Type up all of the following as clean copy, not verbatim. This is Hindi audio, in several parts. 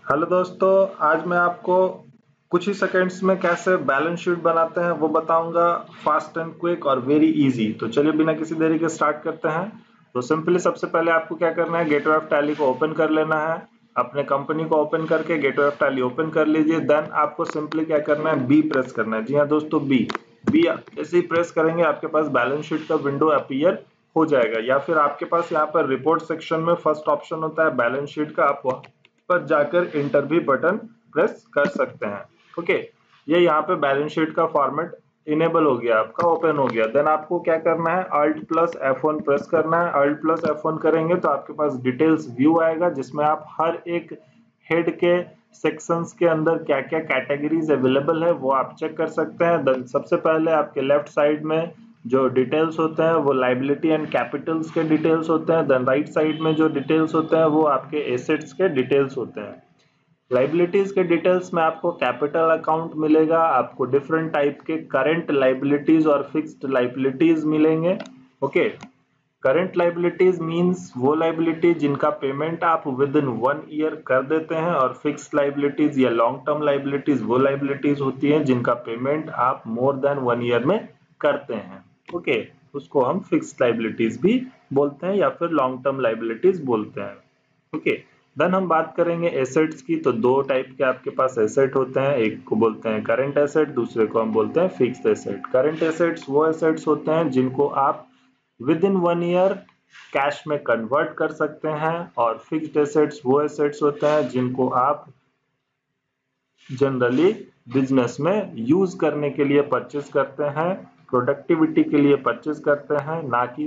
हेलो दोस्तों, आज मैं आपको कुछ ही सेकंड्स में कैसे बैलेंस शीट बनाते हैं वो बताऊंगा, फास्ट एंड क्विक और वेरी इजी। तो चलिए बिना किसी देरी के स्टार्ट करते हैं। तो सिंपली सबसे पहले आपको क्या करना है, गेटवे ऑफ टैली को ओपन कर लेना है। अपने कंपनी को ओपन करके गेटवे ऑफ टैली ओपन कर लीजिए। देन आपको सिंपली क्या करना है, बी प्रेस करना है। जी हाँ दोस्तों, बी जैसे ही प्रेस करेंगे आपके पास बैलेंस शीट का विंडो अपीयर हो जाएगा। या फिर आपके पास यहाँ पर रिपोर्ट सेक्शन में फर्स्ट ऑप्शन होता है बैलेंस शीट का, आप पर जाकर इंटर भी बटन प्रेस कर सकते हैं। ओके, ये यहाँ पे बैलेंस शीट का फॉर्मेट इनेबल हो गया, आपका ओपन हो गया। देन आपको क्या करना है, Alt प्लस F1 प्रेस करना है। Alt प्लस F1 करेंगे तो आपके पास डिटेल्स व्यू आएगा, जिसमें आप हर एक हेड के सेक्शंस के अंदर क्या क्या कैटेगरीज अवेलेबल है वो आप चेक कर सकते हैं। देन सबसे पहले आपके लेफ्ट साइड में जो डिटेल्स होते हैं वो लाइबिलिटी एंड कैपिटल्स के डिटेल्स होते हैं। देन राइट साइड में जो डिटेल्स होते हैं वो आपके एसेट्स के डिटेल्स होते हैं। लाइबिलिटीज के डिटेल्स में आपको कैपिटल अकाउंट मिलेगा, आपको डिफरेंट टाइप के करंट लाइबिलिटीज और फिक्स्ड लाइबिलिटीज मिलेंगे। ओके, करंट लाइबिलिटीज मींस वो लाइबिलिटी जिनका पेमेंट आप विद इन 1 ईयर कर देते हैं, और फिक्स्ड लाइबिलिटीज या लॉन्ग टर्म लाइबिलिटीज वो लाइबिलिटीज होती हैं जिनका पेमेंट आप मोर देन 1 ईयर में करते हैं। ओके, उसको हम फिक्स्ड लाइबिलिटीज भी बोलते हैं या फिर लॉन्ग टर्म लाइबिलिटीज बोलते हैं। ओके, देन हम बात करेंगे एसेट्स की। तो दो टाइप के आपके पास एसेट होते हैं, एक को बोलते हैं करंट एसेट, दूसरे को हम बोलते हैं फिक्स्ड एसेट। करंट एसेट्स वो एसेट्स होते हैं जिनको आप विद इन 1 ईयर कैश में कन्वर्ट कर सकते हैं, और फिक्स्ड एसेट्स वो एसेट्स होते हैं जिनको आप जनरली बिजनेस में यूज करने के लिए परचेज करते हैं, प्रोडक्टिविटी के लिए परचेज करते हैं, ना कि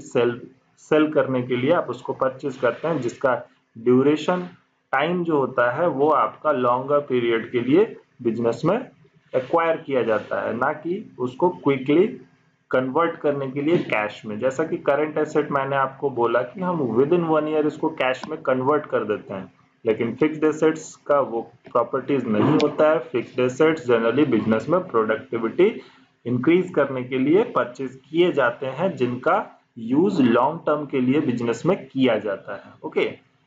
सेल करने के लिए आप उसको परचेज करते हैं, जिसका ड्यूरेशन टाइम जो होता है वो आपका लॉन्गर पीरियड के लिए बिजनेस में एक्वायर किया जाता है, ना कि उसको क्विकली कन्वर्ट करने के लिए कैश में। जैसा कि करंट एसेट मैंने आपको बोला कि हम विद इन 1 ईयर इसको कैश में कन्वर्ट कर देते हैं, लेकिन फिक्स्ड एसेट्स का वो प्रॉपर्टीज नहीं होता है। फिक्स्ड एसेट्स जनरली बिजनेस में प्रोडक्टिविटी इंक्रीज करने के लिए परचेज किए जाते हैं, जिनका यूज लॉन्ग टर्म के लिए बिजनेस में किया जाता है। ओके,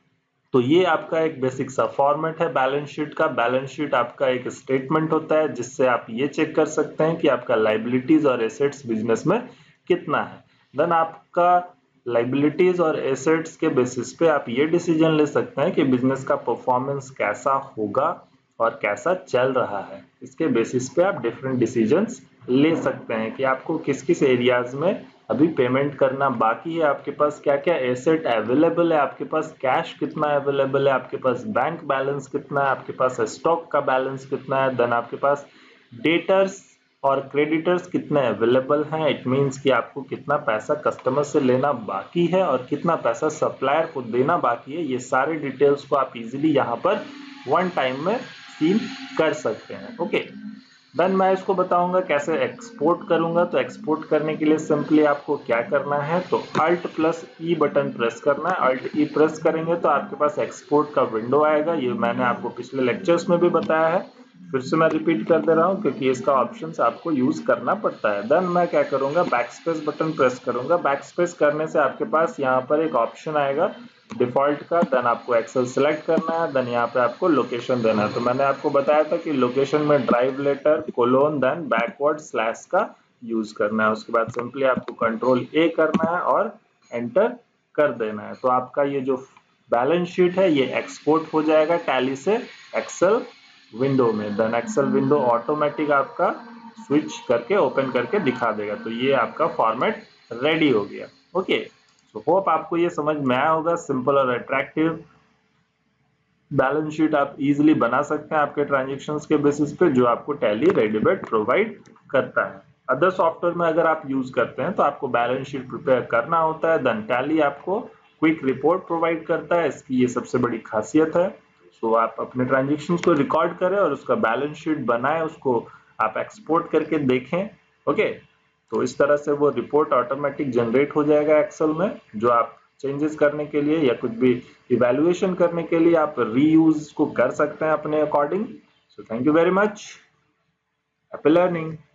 तो ये आपका एक बेसिक सा फॉर्मेट है बैलेंस शीट का। बैलेंस शीट आपका एक स्टेटमेंट होता है जिससे आप ये चेक कर सकते हैं कि आपका लाइबिलिटीज और एसेट्स बिजनेस में कितना है। देन आपका लाइबिलिटीज और एसेट्स के बेसिस पे आप ये डिसीजन ले सकते हैं कि बिजनेस का परफॉर्मेंस कैसा होगा और कैसा चल रहा है। इसके बेसिस पे आप डिफरेंट डिसीजंस ले सकते हैं कि आपको किस किस एरियाज में अभी पेमेंट करना बाकी है, आपके पास क्या क्या एसेट अवेलेबल है, आपके पास कैश कितना अवेलेबल है, आपके पास बैंक बैलेंस कितना है, आपके पास स्टॉक का बैलेंस कितना है, देन आपके पास डेटर्स और क्रेडिटर्स कितने अवेलेबल हैं। इट मींस कि आपको कितना पैसा कस्टमर से लेना बाकी है और कितना पैसा सप्लायर को देना बाकी है। ये सारे डिटेल्स को आप इजीली यहाँ पर वन टाइम में सीन कर सकते हैं। ओके, देन मैं इसको बताऊंगा कैसे एक्सपोर्ट करूंगा। तो एक्सपोर्ट करने के लिए सिंपली आपको क्या करना है, तो Alt plus E button press करना है। Alt E प्रेस करेंगे तो आपके पास एक्सपोर्ट का विंडो आएगा। ये मैंने आपको पिछले लेक्चर्स में भी बताया है, फिर से मैं रिपीट कर दे रहा हूँ क्योंकि इसका ऑप्शन आपको यूज करना पड़ता है। देन मैं क्या करूंगा, बैक स्पेस बटन प्रेस करूंगा। बैक स्पेस करने से आपके पास यहाँ पर एक ऑप्शन आएगा डिफॉल्ट का। देन आपको एक्सेल सिलेक्ट करना है, देन यहाँ पे आपको लोकेशन देना है। तो मैंने आपको बताया था कि लोकेशन में drive letter colon then backward slash का यूज करना है। उसके बाद सिंपली आपको कंट्रोल ए करना है और एंटर कर देना है। तो आपका ये जो बैलेंस शीट है ये एक्सपोर्ट हो जाएगा टैली से एक्सेल विंडो में। देन एक्सेल विंडो ऑटोमेटिक आपका स्विच करके ओपन करके दिखा देगा। तो ये आपका फॉर्मेट रेडी हो गया। ओके, सो होप आपको ये समझ में आया होगा। सिंपल और अट्रैक्टिव बैलेंस शीट आप इजीली बना सकते हैं आपके ट्रांजैक्शंस के बेसिस पे, जो आपको टैली रेडीमेड प्रोवाइड करता है। अदर सॉफ्टवेयर में अगर आप यूज करते हैं तो आपको बैलेंस शीट प्रिपेयर करना होता है, देन टैली आपको क्विक रिपोर्ट प्रोवाइड करता है। इसकी ये सबसे बड़ी खासियत है। सो आप अपने ट्रांजैक्शंस को रिकॉर्ड करें और उसका बैलेंस शीट बनाएं, उसको आप एक्सपोर्ट करके देखें। ओके, तो इस तरह से वो रिपोर्ट ऑटोमेटिक जनरेट हो जाएगा एक्सेल में, जो आप चेंजेस करने के लिए या कुछ भी इवैल्यूएशन करने के लिए आप रीयूज को कर सकते हैं अपने according. So thank you very much, happy learning.